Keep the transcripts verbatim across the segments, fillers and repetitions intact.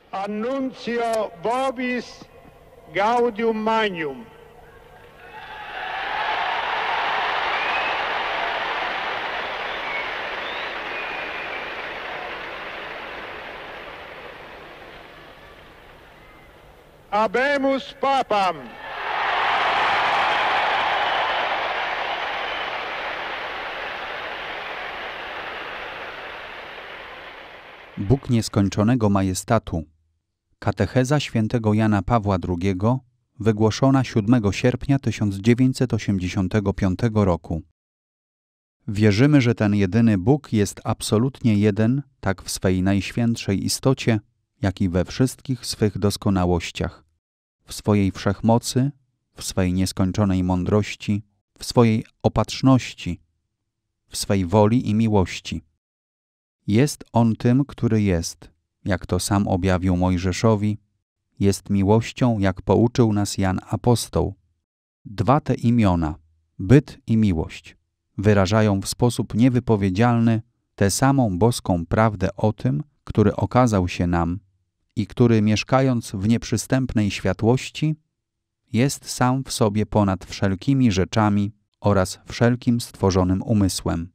Annuncio vobis gaudium magnum. Habemus Papam. Bóg nieskończonego majestatu. Katecheza świętego Jana Pawła drugiego, wygłoszona siódmego sierpnia tysiąc dziewięćset osiemdziesiątego piątego roku. Wierzymy, że ten jedyny Bóg jest absolutnie jeden, tak w swej najświętszej istocie, jak i we wszystkich swych doskonałościach, w swojej wszechmocy, w swej nieskończonej mądrości, w swojej opatrzności, w swej woli i miłości. Jest On tym, który jest, jak to sam objawił Mojżeszowi, jest miłością, jak pouczył nas Jan Apostoł. Dwa te imiona, byt i miłość, wyrażają w sposób niewypowiedzialny tę samą boską prawdę o tym, który okazał się nam i który, mieszkając w nieprzystępnej światłości, jest sam w sobie ponad wszelkimi rzeczami oraz wszelkim stworzonym umysłem.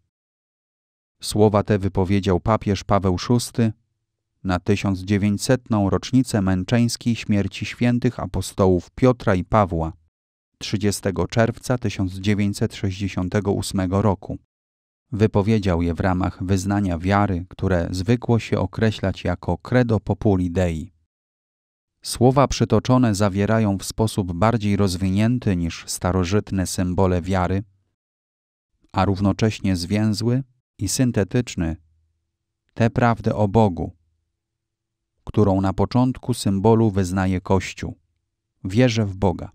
Słowa te wypowiedział papież Paweł szósty na tysiąc dziewięćsetną rocznicę męczeńskiej śmierci świętych apostołów Piotra i Pawła trzydziestego czerwca tysiąc dziewięćset sześćdziesiątego ósmego roku. Wypowiedział je w ramach wyznania wiary, które zwykło się określać jako credo populi Dei. Słowa przytoczone zawierają w sposób bardziej rozwinięty niż starożytne symbole wiary, a równocześnie zwięzły i syntetyczny tę prawdę o Bogu, którą na początku symbolu wyznaje Kościół. Wierzę w Boga.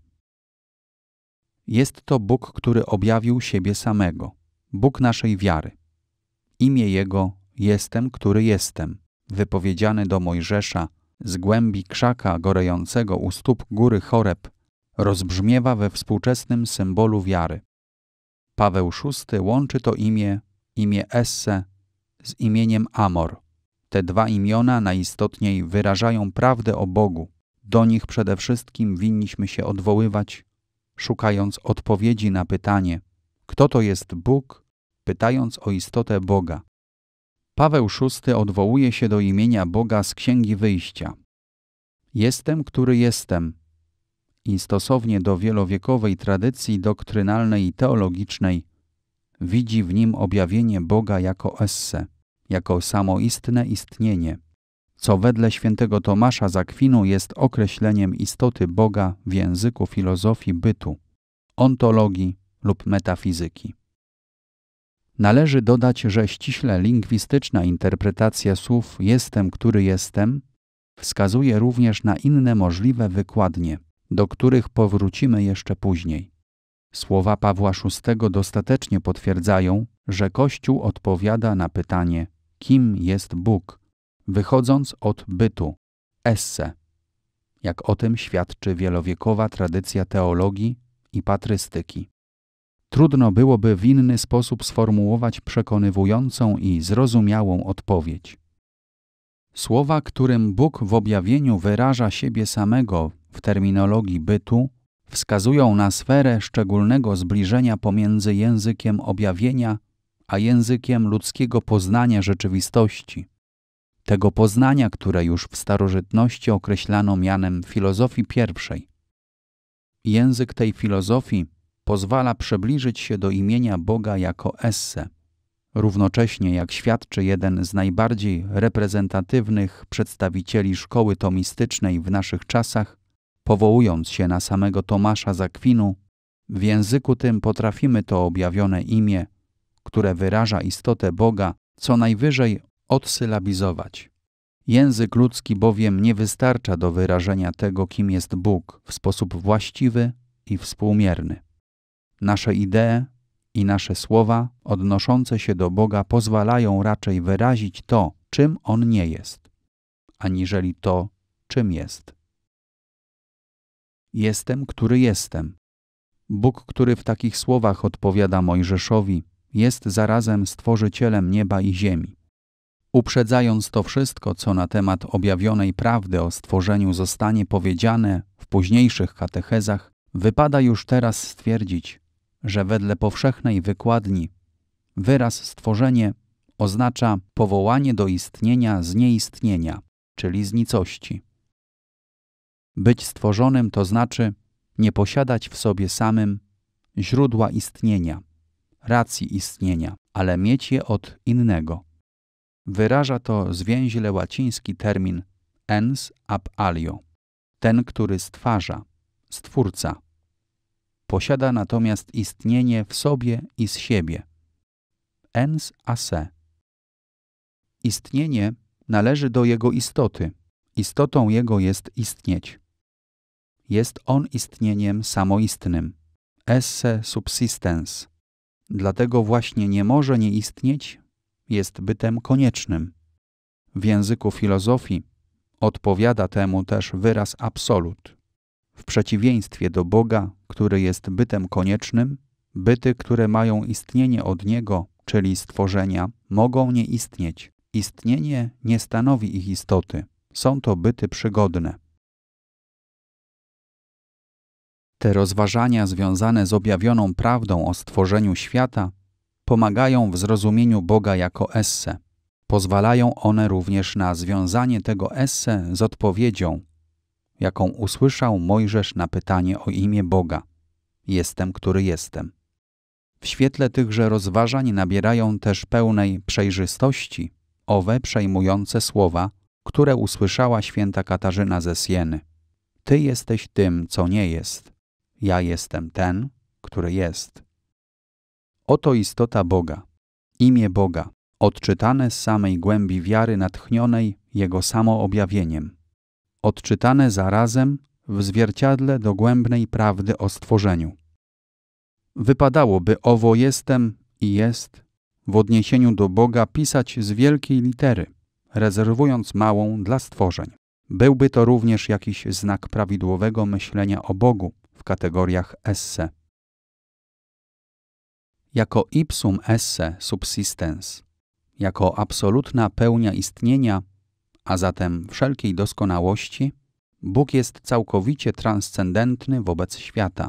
Jest to Bóg, który objawił siebie samego, Bóg naszej wiary. Imię Jego Jestem, który jestem, wypowiedziane do Mojżesza z głębi krzaka gorejącego u stóp góry Choreb, rozbrzmiewa we współczesnym symbolu wiary. Paweł szósty łączy to imię, imię Esse, z imieniem Amor. Te dwa imiona najistotniej wyrażają prawdę o Bogu. Do nich przede wszystkim winniśmy się odwoływać, szukając odpowiedzi na pytanie, kto to jest Bóg, pytając o istotę Boga. Paweł szósty odwołuje się do imienia Boga z Księgi Wyjścia. Jestem, który jestem. I stosownie do wielowiekowej tradycji doktrynalnej i teologicznej widzi w nim objawienie Boga jako esse, jako samoistne istnienie, co wedle świętego Tomasza z Akwinu jest określeniem istoty Boga w języku filozofii bytu, ontologii lub metafizyki. Należy dodać, że ściśle lingwistyczna interpretacja słów jestem, który jestem wskazuje również na inne możliwe wykładnie, do których powrócimy jeszcze później. Słowa Pawła szóstego dostatecznie potwierdzają, że Kościół odpowiada na pytanie, kim jest Bóg, wychodząc od bytu, esse, jak o tym świadczy wielowiekowa tradycja teologii i patrystyki. Trudno byłoby w inny sposób sformułować przekonywującą i zrozumiałą odpowiedź. Słowa, którym Bóg w objawieniu wyraża siebie samego w terminologii bytu, wskazują na sferę szczególnego zbliżenia pomiędzy językiem objawienia a językiem ludzkiego poznania rzeczywistości, tego poznania, które już w starożytności określano mianem filozofii pierwszej. Język tej filozofii pozwala przybliżyć się do imienia Boga jako esse, równocześnie jak świadczy jeden z najbardziej reprezentatywnych przedstawicieli szkoły tomistycznej w naszych czasach, powołując się na samego Tomasza z Akwinu, w języku tym potrafimy to objawione imię, które wyraża istotę Boga, co najwyżej odsylabizować. Język ludzki bowiem nie wystarcza do wyrażenia tego, kim jest Bóg, w sposób właściwy i współmierny. Nasze idee i nasze słowa odnoszące się do Boga pozwalają raczej wyrazić to, czym On nie jest, aniżeli to, czym jest. Jestem, który jestem. Bóg, który w takich słowach odpowiada Mojżeszowi, jest zarazem Stworzycielem nieba i ziemi. Uprzedzając to wszystko, co na temat objawionej prawdy o stworzeniu zostanie powiedziane w późniejszych katechezach, wypada już teraz stwierdzić, że wedle powszechnej wykładni wyraz stworzenie oznacza powołanie do istnienia z nieistnienia, czyli z nicości. Być stworzonym to znaczy nie posiadać w sobie samym źródła istnienia, racji istnienia, ale mieć je od innego. Wyraża to zwięźle łaciński termin ens ab alio, ten, który stwarza, stwórca. Posiada natomiast istnienie w sobie i z siebie. Ens a se. Istnienie należy do jego istoty. Istotą jego jest istnieć. Jest on istnieniem samoistnym. Esse subsistens. Dlatego właśnie nie może nie istnieć, jest bytem koniecznym. W języku filozofii odpowiada temu też wyraz absolut. W przeciwieństwie do Boga, który jest bytem koniecznym, byty, które mają istnienie od Niego, czyli stworzenia, mogą nie istnieć. Istnienie nie stanowi ich istoty. Są to byty przygodne. Te rozważania związane z objawioną prawdą o stworzeniu świata pomagają w zrozumieniu Boga jako esse. Pozwalają one również na związanie tego esse z odpowiedzią, jaką usłyszał Mojżesz na pytanie o imię Boga. Jestem, który jestem. W świetle tychże rozważań nabierają też pełnej przejrzystości owe przejmujące słowa, które usłyszała święta Katarzyna ze Sieny. Ty jesteś tym, co nie jest. Ja jestem ten, który jest. Oto istota Boga, imię Boga, odczytane z samej głębi wiary natchnionej Jego samoobjawieniem. Odczytane zarazem w zwierciadle dogłębnej prawdy o stworzeniu. Wypadałoby owo jestem i jest w odniesieniu do Boga pisać z wielkiej litery, rezerwując małą dla stworzeń. Byłby to również jakiś znak prawidłowego myślenia o Bogu w kategoriach esse. Jako ipsum esse subsistens, jako absolutna pełnia istnienia, a zatem wszelkiej doskonałości, Bóg jest całkowicie transcendentny wobec świata.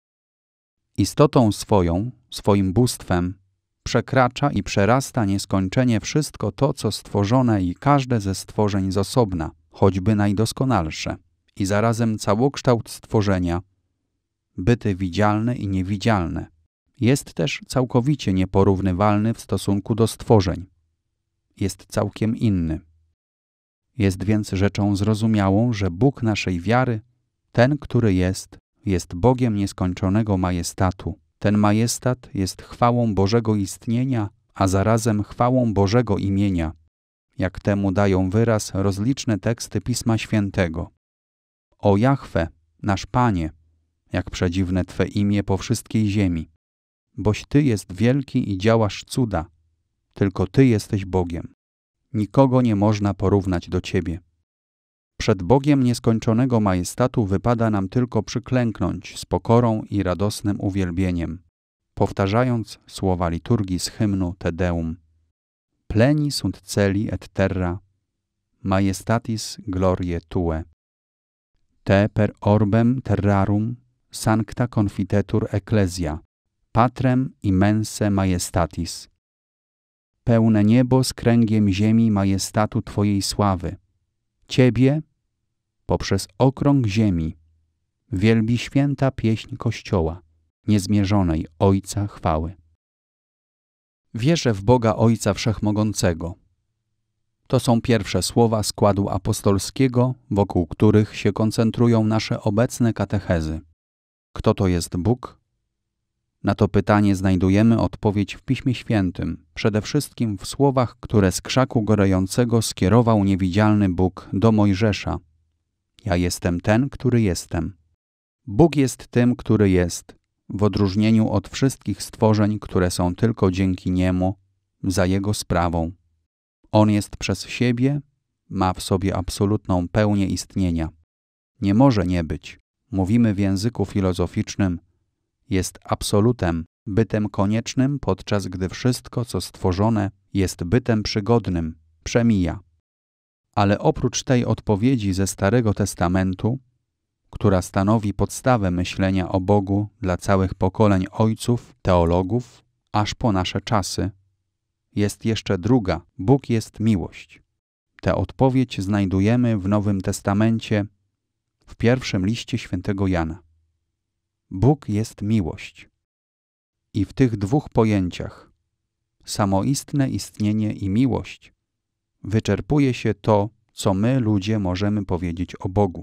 Istotą swoją, swoim bóstwem, przekracza i przerasta nieskończenie wszystko to, co stworzone i każde ze stworzeń z osobna, choćby najdoskonalsze, i zarazem całokształt stworzenia, byty widzialne i niewidzialne. Jest też całkowicie nieporównywalny w stosunku do stworzeń. Jest całkiem inny. Jest więc rzeczą zrozumiałą, że Bóg naszej wiary, ten, który jest, jest Bogiem nieskończonego majestatu. Ten majestat jest chwałą Bożego istnienia, a zarazem chwałą Bożego imienia, jak temu dają wyraz rozliczne teksty Pisma Świętego. O Jahwe, nasz Panie, jak przedziwne Twe imię po wszystkiej ziemi, boś Ty jest wielki i działasz cuda, tylko Ty jesteś Bogiem. Nikogo nie można porównać do Ciebie. Przed Bogiem nieskończonego majestatu wypada nam tylko przyklęknąć z pokorą i radosnym uwielbieniem, powtarzając słowa liturgii z hymnu Te Deum. Pleni sunt celi et terra, majestatis gloriae Tue. Te per orbem terrarum sancta confitetur ecclesia, patrem immense majestatis. Pełne niebo z kręgiem ziemi majestatu Twojej sławy. Ciebie, poprzez okrąg ziemi, wielbi święta pieśń Kościoła, niezmierzonej Ojca chwały. Wierzę w Boga Ojca Wszechmogącego. To są pierwsze słowa składu apostolskiego, wokół których się koncentrują nasze obecne katechezy. Kto to jest Bóg? Na to pytanie znajdujemy odpowiedź w Piśmie Świętym, przede wszystkim w słowach, które z krzaku gorejącego skierował niewidzialny Bóg do Mojżesza. Ja jestem ten, który jestem. Bóg jest tym, który jest, w odróżnieniu od wszystkich stworzeń, które są tylko dzięki Niemu, za Jego sprawą. On jest przez siebie, ma w sobie absolutną pełnię istnienia. Nie może nie być, mówimy w języku filozoficznym, jest absolutem, bytem koniecznym, podczas gdy wszystko, co stworzone, jest bytem przygodnym, przemija. Ale oprócz tej odpowiedzi ze Starego Testamentu, która stanowi podstawę myślenia o Bogu dla całych pokoleń ojców, teologów, aż po nasze czasy, jest jeszcze druga: Bóg jest miłość. Tę odpowiedź znajdujemy w Nowym Testamencie, w pierwszym liście świętego Jana. Bóg jest miłość. I w tych dwóch pojęciach, samoistne istnienie i miłość, wyczerpuje się to, co my, ludzie, możemy powiedzieć o Bogu.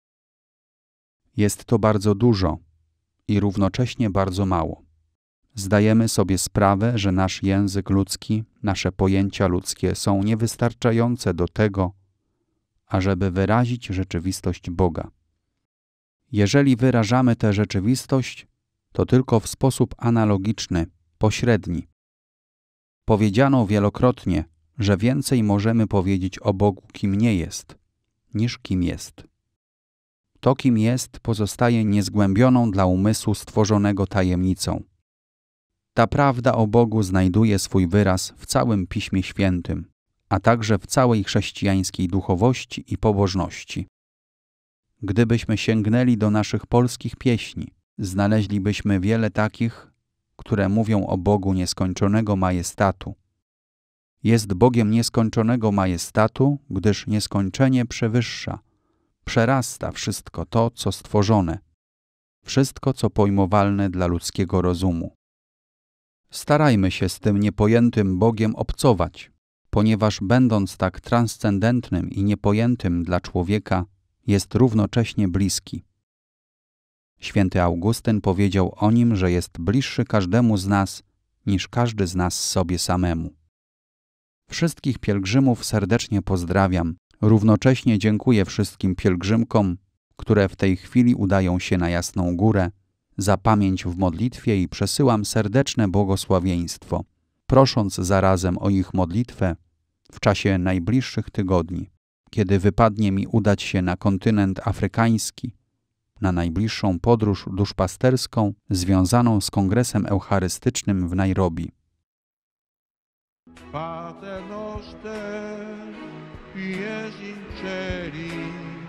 Jest to bardzo dużo i równocześnie bardzo mało. Zdajemy sobie sprawę, że nasz język ludzki, nasze pojęcia ludzkie są niewystarczające do tego, ażeby wyrazić rzeczywistość Boga. Jeżeli wyrażamy tę rzeczywistość, to tylko w sposób analogiczny, pośredni. Powiedziano wielokrotnie, że więcej możemy powiedzieć o Bogu, kim nie jest, niż kim jest. To, kim jest, pozostaje niezgłębioną dla umysłu stworzonego tajemnicą. Ta prawda o Bogu znajduje swój wyraz w całym Piśmie Świętym, a także w całej chrześcijańskiej duchowości i pobożności. Gdybyśmy sięgnęli do naszych polskich pieśni, znaleźlibyśmy wiele takich, które mówią o Bogu nieskończonego majestatu. Jest Bogiem nieskończonego majestatu, gdyż nieskończenie przewyższa, przerasta wszystko to, co stworzone, wszystko, co pojmowalne dla ludzkiego rozumu. Starajmy się z tym niepojętym Bogiem obcować, ponieważ będąc tak transcendentnym i niepojętym dla człowieka, jest równocześnie bliski. Święty Augustyn powiedział o nim, że jest bliższy każdemu z nas, niż każdy z nas sobie samemu. Wszystkich pielgrzymów serdecznie pozdrawiam. Równocześnie dziękuję wszystkim pielgrzymkom, które w tej chwili udają się na Jasną Górę, za pamięć w modlitwie i przesyłam serdeczne błogosławieństwo, prosząc zarazem o ich modlitwę w czasie najbliższych tygodni, kiedy wypadnie mi udać się na kontynent afrykański, na najbliższą podróż duszpasterską związaną z Kongresem Eucharystycznym w Nairobi. Pater noster, pies in celi,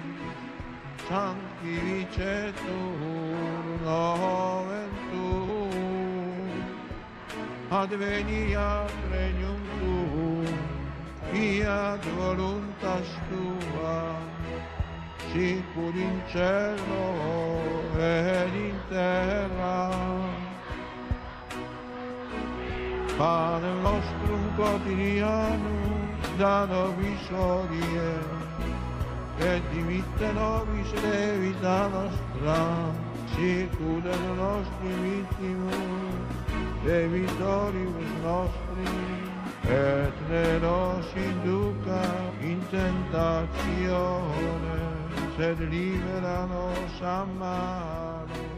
sanctificetur nomen tuum, adveniat regnum tuum, fiat voluntas tua, sicur in cielo et in terra. Panem nostrum quotidianum da nobis hodie, et dimitte nobis levita nostra, sicut et nostri vittimus, debitoribus nostri, et ne nos induca in tentatione, sed libera nos a malo.